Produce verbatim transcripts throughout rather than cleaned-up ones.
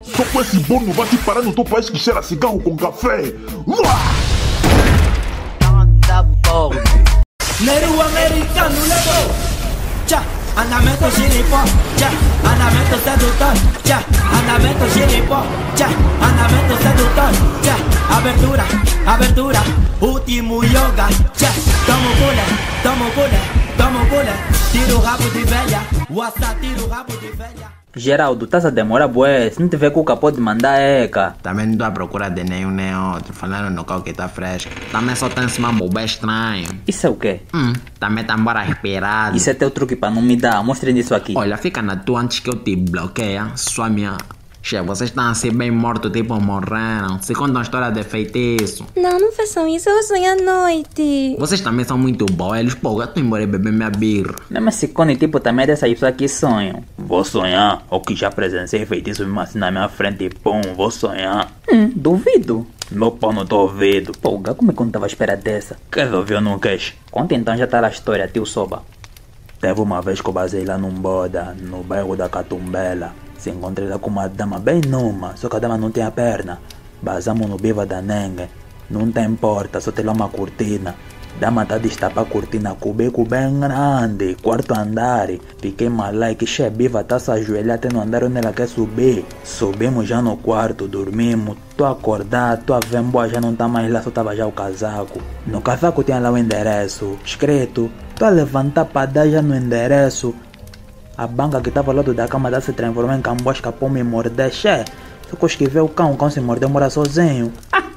Só com esse bolo não vai te parar no teu país que cheira cigarro com café. Uá! Neru americano levou. Tchá, andamento gilipó. Tchá, andamento sedutor. Tchá, andamento gilipó. Tchá, andamento sedutor. Tchá, abertura, abertura. Último yoga. Tchá, tomo pula, tomo pula, tomo pula. Tira o rabo de velha. Wassa, tira o rabo de velha. Geraldo, estás a demorar, bué. Se não tiver cuca, pode mandar eca. Também não estou à procura de nenhum nem outro. Falando no carro que tá fresco. Também só tem esse mambo bem estranho. Isso é o quê? Hum, também tá embora respirado. Isso é teu truque para não me dar. Mostre isso aqui. Olha, fica na tua antes que eu te bloqueie. Sua minha... Che, vocês estão assim bem mortos, tipo morreram. Se contam uma história de feitiço. Não, não façam isso, eu sonho à noite. Vocês também são muito boelhos. Pô, eu tô embora beber minha birra. Mesmo esse cone tipo também é dessas pessoas que sonham. Vou sonhar. Ou que já presenciei feitiço mesmo assim na minha frente e pum, vou sonhar. Hum, duvido. Meu pau não tô ouvido. Pô, como é que eu não tava à espera dessa? Quer ouvir ou não queres? Conta então já tá a história, tio Soba. Teve uma vez que eu basei lá num boda, no bairro da Catumbela. Se encontrei lá com uma dama bem numa, só que a dama não tinha perna. Basamos no Biva da Nengue. Não tem porta, só tem lá uma cortina. Dama tá a destapar a cortina, cubico bem grande, quarto andar. Fiquei malaique, che, Biva tá se ajoelhar até no andar onde ela quer subir. Subimos já no quarto, dormimos. Tô acordado, tô a ver boa, já não tá mais lá, só tava já o casaco. No casaco tinha lá o endereço, escrito. Tô a levantar pra dar já no endereço. A banca que estava ao lado da cama da se transformou em cambosca para me morder, che. Só que eu esquiver o cão, o cão se mordeu, mora sozinho.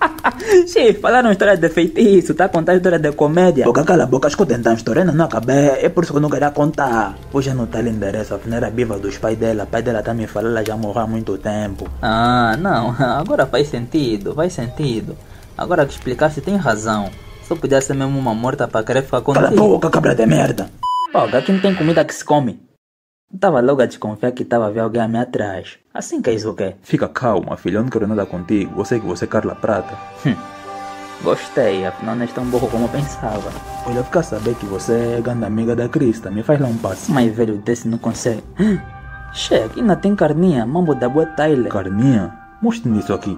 Che, falaram história de feitiço, tá contando história de comédia. Boca, cala a boca, acho que eu tentei a história, ainda não acabei. É por isso que eu não queria contar. Hoje não tá ali endereço, afinal era Biva dos pais dela. O pai dela tá me falando, ela já morreu há muito tempo. Ah, não, agora faz sentido, faz sentido. Agora que explicaste, tem razão. Só podia ser mesmo uma morta para querer ficar contigo. Cala a boca, cabra de merda. Pô, aqui não tem comida que se come. Tava logo a desconfiar que tava a ver alguém a me atrás. Assim que é isso o quê? Fica calma, filha, eu não quero nada contigo. Eu sei que você é Carla Prata. Hum, gostei, afinal não és tão burro como eu pensava. Olha, fica a saber que você é grande amiga da Crista. Me faz lá um passo. Mas velho desse não consegue. Hum, che, aqui ainda tem carninha, mambo da boa Tyler. Carninha? Mostre-me isso aqui.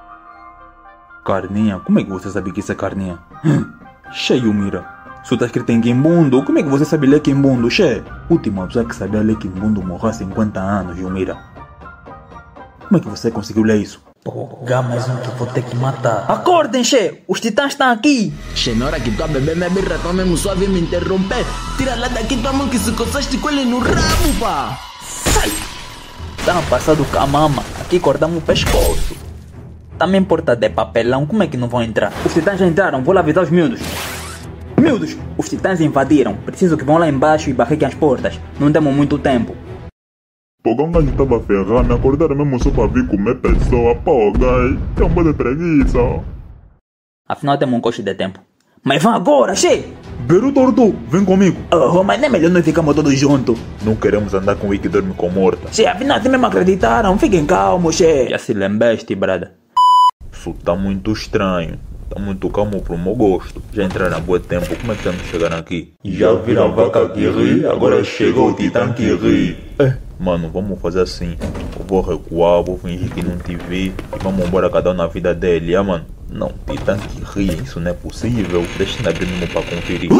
Carninha? Como é que você sabe que isso é carninha? Hum, cheio, mira. Isso tá escrito em Quimbundo. Como é que você sabe ler Quimbundo, che? Última pessoa que sabia ler Quimbundo morreu há cinquenta anos, Yumira. Como é que você conseguiu ler isso? Porra, mais um que vou ter que matar. Acordem, che! Os titãs estão aqui! Che, na hora que tu a beber minha birra, tu mesmo suave me interromper. Tira lá daqui tua mão que se coçaste com ele no rabo, pá! Sai! Tá passado com a mama. Aqui cortamos o pescoço. Também porta de papelão, como é que não vão entrar? Os titãs já entraram, vou lá avisar os miúdos. Miúdos, os titãs invadiram. Preciso que vão lá embaixo e barriquem as portas. Não temos muito tempo. Pô, o gajo tava ferrando, me acordaram mesmo só pra vir comer pessoa. Pô, gajo, tem um bode de preguiça. Afinal temos um coche de tempo. Mas vão agora, che! Beru Torto, vem comigo. Oh, mas nem melhor nós ficamos todos juntos. Não queremos andar com o que dorme com morta. Che, afinal vocês mesmo acreditaram. Fiquem calmos, che. Já se lembraste, brada. Isso tá muito estranho. Tá muito calmo pro meu gosto. Já entraram há bom tempo, como é que estamos chegando aqui? Já viram a vaca que ri, agora chegou o titã que ri. É, mano, vamos fazer assim. Eu vou recuar, vou fingir que não te vi. E vamos embora cada um na vida dele, ah, mano? Não, titã que ri, isso não é possível. Deixa eu abrir mesmo pra conferir.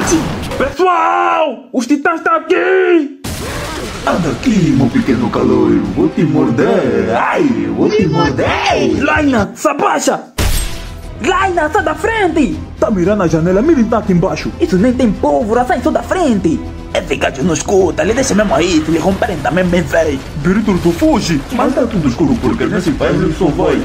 Pessoal! Os titãs estão aqui! Anda aqui, meu pequeno caloiro, vou te morder. Ai, vou te morder. Laina, se abaixa! Laina, sai da frente! Tá mirando a janela, mira tá aqui embaixo. Isso nem tem pólvora, sai só da frente! Esse gajo não escuta, ele deixa mesmo aí, se lhe romperem também bem feio. Berito, tu fuge! Mas tá tudo escuro porque nesse país ele só vai.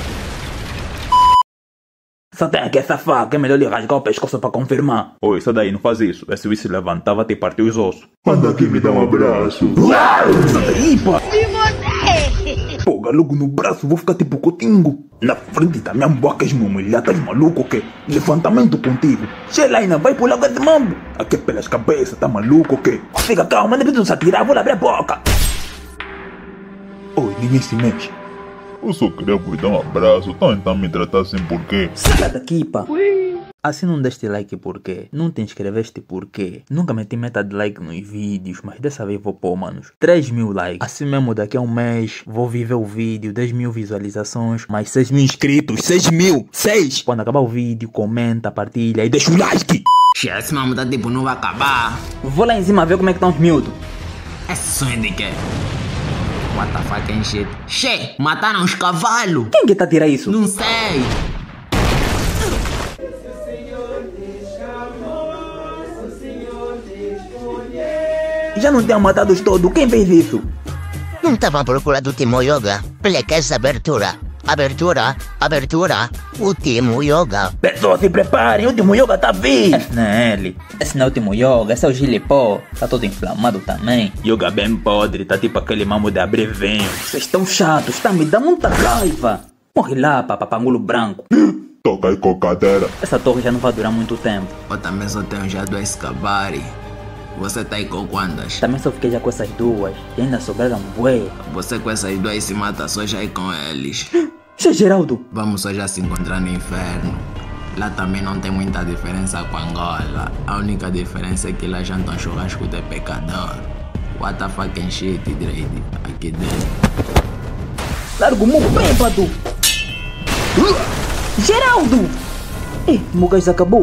Só tem aqui essa faca, é melhor lhe rasgar o pescoço pra confirmar. Oi, sai daí, não faz isso. Esse Luiz se levantava e partiu os ossos. Anda aqui, me dá um abraço. Sai daí, pá! E você? Pô, logo no braço, vou ficar tipo cotingo. Na frente da minha boca, és mulher, estás maluco o quê? Levantamento contigo. Xelaina, vai pular com esse mambo. Aqui é pelas cabeças, tá maluco o quê? Fica calma, não precisa se atirar, vou abrir a boca. Oi, ninguém se mexe. Eu só queria vos dar um abraço, tá então me tratar assim por quê? Sai daqui, pá. Assim não deste like por quê? Não te inscreveste por quê? Nunca meti meta de like nos vídeos, mas dessa vez vou pôr, manos, três mil likes. Assim mesmo, daqui a um mês, vou viver o vídeo, dez mil visualizações, mais seis mil inscritos, seis mil, seis! Quando acabar o vídeo, comenta, partilha e deixa o like! Che, esse mesmo tá tipo, não vai acabar. Vou lá em cima ver como é que estão os miúdos. Esse sonho de quê? What the fuck, hein, shit? Che, mataram os cavalos! Quem que tá a tirar isso? Não sei! Já não tinham matado os todos, quem fez isso? Não estavam procurando o Timo Yoga? Essa abertura. Abertura, abertura, o Timo Yoga. Pessoal, se preparem, o Timo Yoga tá vindo. Esse não é ele. Esse não é o Timo Yoga, esse é o Gilipó. Tá todo inflamado também. Yoga bem podre, tá tipo aquele mamo de abrir vinho. Vocês estão chatos, tá me dando muita raiva. Morre lá, papapangulo branco. Toca aí com a cadeira. Essa torre já não vai durar muito tempo. Eu também só tenho já dois cabari. Você tá aí com quantas? Também só fiquei já com essas duas. E ainda sobraram bué. Você com essas duas se mata só já aí com eles. Che, Geraldo. Vamos só já se encontrar no inferno. Lá também não tem muita diferença com Angola. A única diferença é que lá jantam churrasco de pecador. What the fucking shit, Drake? Aqui dentro. Largo o mundo bem, Padu. Geraldo! Ei, o meu gás acabou.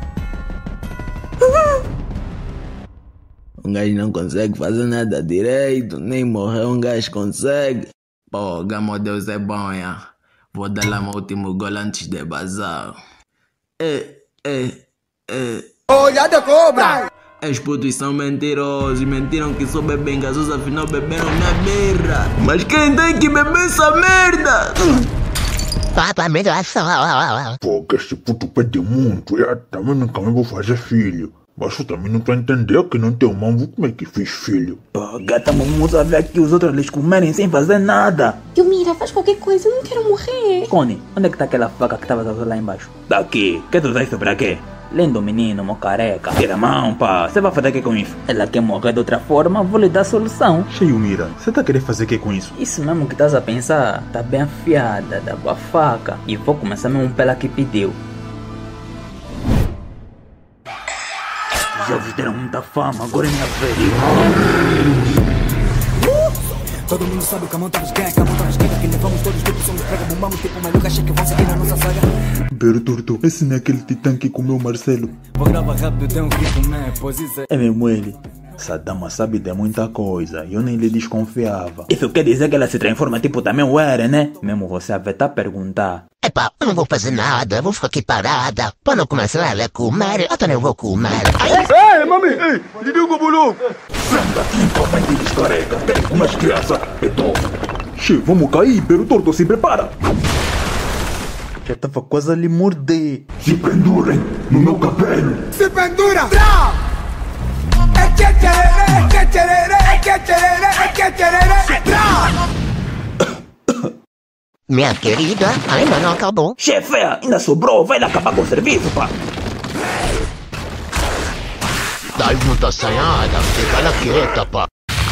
Um gajo não consegue fazer nada direito, nem morrer um gajo consegue. Pô, meu Deus é bom, já. Vou dar lá meu último gol antes de bazar. É, é, é. Olha de cobra! Os putos são mentirosos, mentiram que só bebem gasosa, afinal beberam minha birra. Mas quem tem que beber essa merda? Papa, melhor só. Pô, que esse puto pede muito. Eu também nunca mais vou fazer filho. Mas eu também não tô a entender que não tem mão, como é que fiz filho? Pô, gata, vamos ver aqui os outros eles comerem sem fazer nada. Yumira, faz qualquer coisa, eu não quero morrer. Cone, onde é que tá aquela faca que tava lá embaixo? Daqui, quer tu usar isso pra quê? Lindo menino, mo careca. Tira a mão, pá, você vai fazer o que com isso? Ela quer morrer de outra forma, vou lhe dar a solução. Cheio, Mira, você tá querendo fazer o que com isso? Isso mesmo que estás a pensar, tá bem afiada, da boa faca. E vou começar mesmo pela que pediu. Já vos deram muita fama, agora é minha vez. Todo mundo sabe que a mão tá nos ganha, que a mão tá nos ganha, que levamos todos tipo somos prega, bombamos tipo maluca, achei que vão seguir a nossa saga. Berturto, esse não é aquele titã que comeu o Marcelo. Vou gravar rápido, tem um ritmo, né? Pois isso é. É mesmo ele. Essa dama sabe de muita coisa, eu nem lhe desconfiava. Isso quer dizer que ela se transforma tipo também o Eren, né? Mesmo você a vetar perguntar. Epá, eu não vou fazer nada, vou ficar aqui parada. Para não começar a comer, eu também vou comer. Ei, mami, ei, lhe digo o bolo. Senta aqui, papai de descarrega, tem umas crianças, então. Che, vamos cair, Berturto, se prepara. Já tava quase a lhe morder. Se pendurem no meu cabelo. Se pendura! Tra! É que tererê, é que tererê, é que tererê, é que tererê, tra! Minha querida, ainda não acabou. Chefe, ainda sobrou, vai lá acabar com o serviço, pá. Dá muita sanhada, fica lá quieta, pá.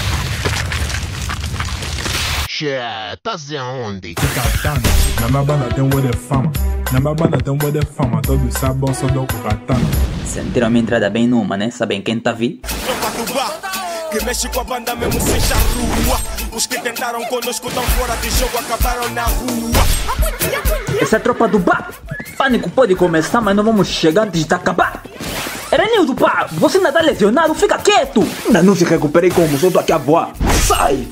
Che, tá onde? Katana, na minha banda tem um de fama. Na minha banda tem um de fama, todos sabem, só dou com katana. Sentiram a minha entrada bem numa, né? Sabem quem tá vi? Que mexe com a banda mesmo sem charrua. Os que tentaram conosco tão fora de jogo, acabaram na rua. Essa é a tropa do Bá. Pânico pode começar, mas não vamos chegar antes de acabar. Erenildo, pá, você ainda tá lesionado, fica quieto. Ainda não se recuperei como, só tô aqui a voar. Sai!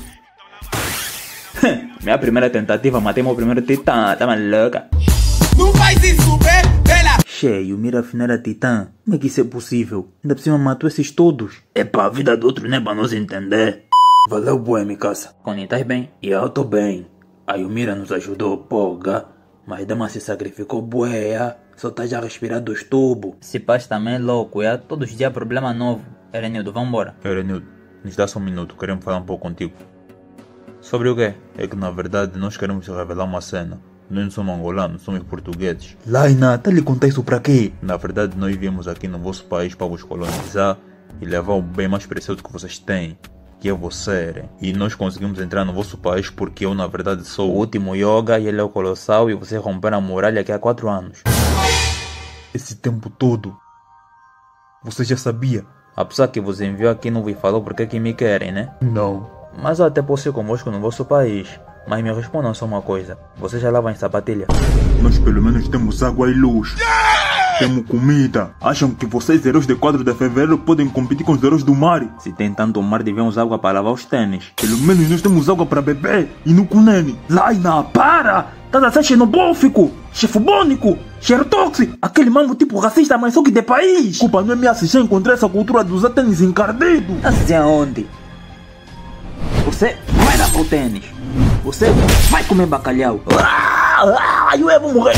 Minha primeira tentativa, matei meu primeiro titã, tá maluca? Não faz isso, bela! Cheio, mira afinal a titã. Como é que isso é possível? Ainda por cima matou esses todos. Epa, a vida do outro não é pra nós entender. Valeu, boa, Mikasa. Coni, tá bem? E eu tô bem. A Yumira nos ajudou, poga. Mas Dama se sacrificou, boa. Só tá já respirando dos tubos. Esse paz também é louco, é? Todos os dias problema novo. Erenildo, vambora. Erenildo, nos dá só um minuto, queremos falar um pouco contigo. Sobre o quê? É que na verdade nós queremos revelar uma cena. Nós não somos angolanos, somos portugueses. Laina, tá lhe contar isso pra quê? Na verdade nós viemos aqui no vosso país para vos colonizar e levar o bem mais precioso que vocês têm, que é você. E nós conseguimos entrar no vosso país porque eu na verdade sou o último yoga e ele é o colossal e você romperam a muralha aqui há quatro anos. Esse tempo todo, você já sabia? A pessoa que vos enviou aqui não vos falou porque que me querem, né? Não. Mas eu até posso ir convosco no vosso país. Mas me respondam só uma coisa. Vocês já lavam em sapatilha? Nós pelo menos temos água e luz. Temos comida. Acham que vocês, heróis de quatro de fevereiro, podem competir com os heróis do mar? Se tem tanto mar, devíamos água para lavar os tênis. Pelo menos nós temos água para beber e no cunene. Laina, para! Estás a ser xenobófico, xefobônico, xerotóxico, aquele mango tipo racista, mas só que de país. Culpa não é minha se já encontrei essa cultura de usar tênis encardido. Assim aonde? Você vai lavar o tênis. Você vai comer bacalhau. Ah, ah, eu vou morrer.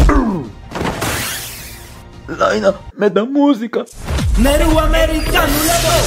Laina, me dá música. Neru americano levou.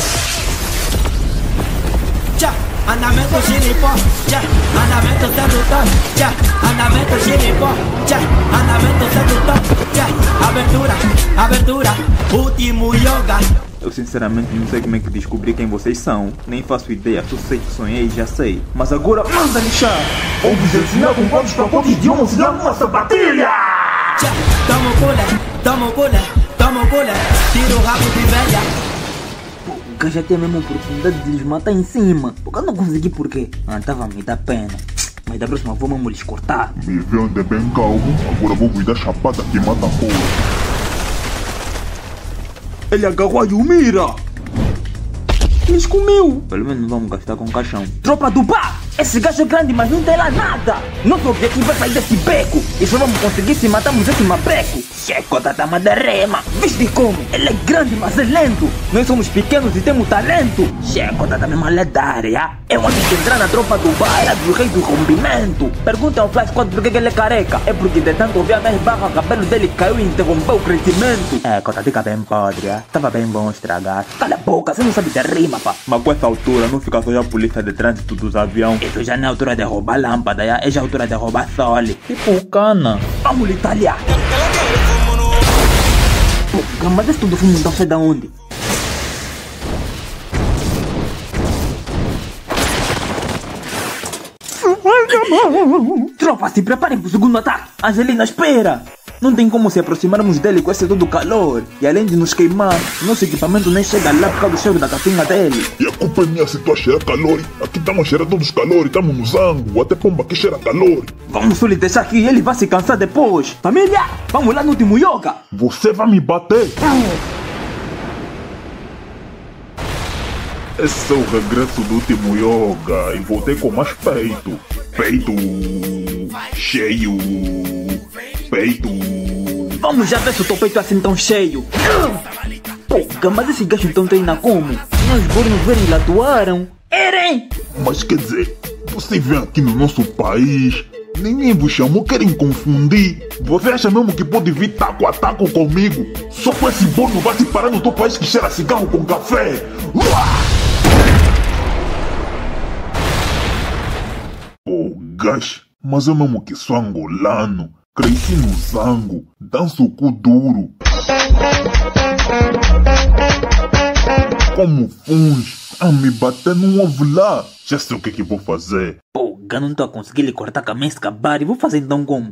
Tchá, andamento xeripó. Tchá, andamento sedutor. Tchá, andamento xeripó. Tchá, andamento sedutor. Tchá, abertura, abertura, último yoga. Eu sinceramente não sei como é que descobri quem vocês são. Nem faço ideia, só sei que sonhei e já sei. Mas agora manda lixar. Vamos ensinar com quantos pacotes de uma cidade uma sapatilha. Tchá, tamo cula, tamo cula, tamo cula. Tira o rabo de velha. Pô, o gajo já tem a mesma oportunidade de lhes matar em cima. Porque eu não consegui por quê? Ah, tava a me dar pena. Mas da próxima vou mesmo lhes cortar. Me vê onde é bem calmo, agora vou vos dar chapada que mata a porra. Ele agarrou a Yumira. Eles comeu. Pelo menos não vamos gastar com caixão. Tropa do pá! Esse gajo é grande, mas não tem lá nada. Nosso objetivo é sair desse beco. E só vamos conseguir se matarmos esse mapreco. Checo da dama de rema. Viste como? Ele é grande, mas é lento. Nós somos pequenos e temos talento. Checo da dama lendária. Eu antes de entrar na tropa do bar era do rei do rompimento. Perguntem ao Flash quatro por que ele é careca. É porque de tanto ouvir a minha barra, o cabelo dele caiu e interrompeu o crescimento. É, cota fica bem podre, é? Tava bem bom estragar. Cala a boca, você não sabe de rima, pá. Mas com essa altura não fica só a polícia de trânsito dos aviões. Isso já não é a altura de roubar lâmpada, já é já a altura de roubar sole. Tipo cana. Vamos lhe talhar. Pô, mas esse tudo fumo então sai da onde? Tropa, se preparem pro segundo ataque. Angelina, espera. Não tem como se aproximarmos dele com esse todo calor. E além de nos queimar, nosso equipamento nem chega lá por causa do cheiro da capinha dele. E a culpa é minha se tu a cheirar calor. Aqui estamos cheirando todos os calores, estamos no zango. Até pomba aqui cheira calor. Vamos só lhe deixar aqui e ele vai se cansar depois. Família, vamos lá no último yoga. Você vai me bater? Esse é o regresso do último yoga. E voltei com mais peito. Peito cheio. Peito. Vamos já ver se o teu peito é assim tão cheio. Pô, mas esse gajo então treina como? Nós bornos verem lá atuaram. Eren! Mas quer dizer, você vem aqui no nosso país, ninguém vos chamou, querem confundir. Você acha mesmo que pode vir taco a taco comigo? Só com esse borno vai se parar no teu país que cheira cigarro com café. Pô, gajo, mas eu mesmo que sou angolano. Cresci no zango, danço o cu duro. Como funge, a me bater num ovo lá. Já sei o que é que vou fazer. Pô, eu não tô a conseguir lhe cortar com a minha escabari. Vou fazer então como?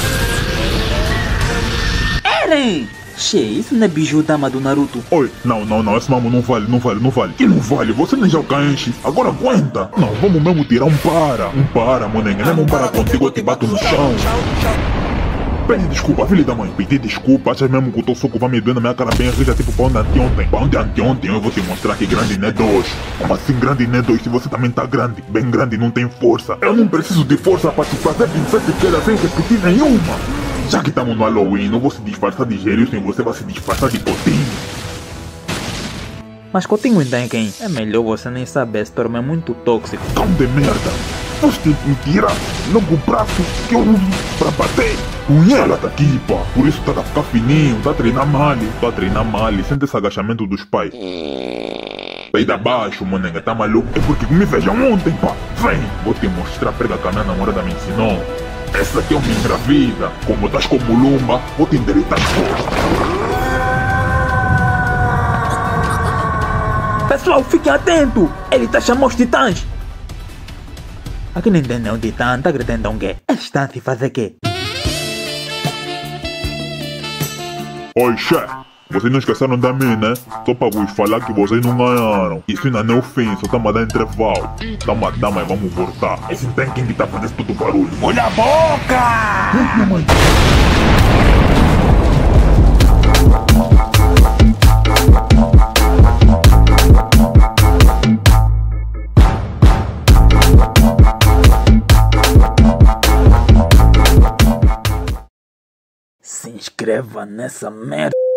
Eren! Che, isso não é biju dama do Naruto. Oi, não, não, não, esse mamo não vale, não vale, não vale. Que não vale? Você nem já enche. Agora aguenta. Não, vamos mesmo tirar um para. Um para, monenga. Nem um para contigo, eu te bato no chão. Pede desculpa, filho da mãe. Pedi desculpa. Achas mesmo que o teu soco vai me doer na minha cara bem rija, tipo pão de anteontem. Pão de anteontem, eu vou te mostrar que grande não é dois. Como assim grande não é dois? Se você também tá grande, bem grande não tem força. Eu não preciso de força para te fazer vencer sequer sem repetir nenhuma. Já que estamos no Halloween, não vou se disfarçar de Gerilson e você vai se disfarçar de Coutinho. Mas Coutinho então é quem? É melhor você nem saber, esse torno é muito tóxico. Cão de merda! Você me tira logo o braço que eu uso pra bater. Punhela tá aqui, pá. Por isso tá a ficar fininho, tá a treinar mal, tá a treinar mal. Sente esse agachamento dos pais. Peida abaixo, monenga, tá maluco? É porque me vejam ontem, pá. Vem, vou te mostrar, pega que a minha namorada me ensinou. Essa aqui é uma engravida. Como estás com mulumba, vou te endireitar as costas. Pessoal, fiquem atentos. Ele tá chamando os titãs. Aqui não entendeu de tanto, tá gritando o quê? Está se fazer quê? Oi, chefe. Vocês não esqueceram de mim, né? Só para vos falar que vocês não ganharam. Isso ainda não é o fim, só estamos a dar intervalo. Dá uma dama e vamos voltar. Esse tanque que tá fazendo todo barulho. Olha a boca! Se inscreva nessa merda.